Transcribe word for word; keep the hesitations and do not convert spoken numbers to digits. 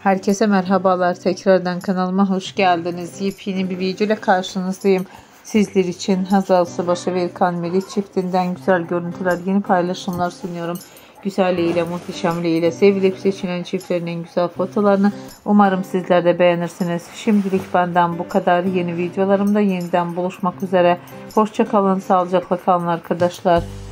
Herkese merhabalar. Tekrardan kanalıma hoş geldiniz. Yepyeni bir video ile karşınızdayım. Sizler için Hazal Subaşı ve İlkan Melih çiftinden güzel görüntüler, yeni paylaşımlar sunuyorum. Güzelliğiyle, muhteşemliğiyle sevilip seçilen çiftlerin en güzel fotolarını umarım sizler de beğenirsiniz. Şimdilik benden bu kadar. Yeni videolarımda yeniden buluşmak üzere. Hoşça kalın, sağlıcakla kalın arkadaşlar.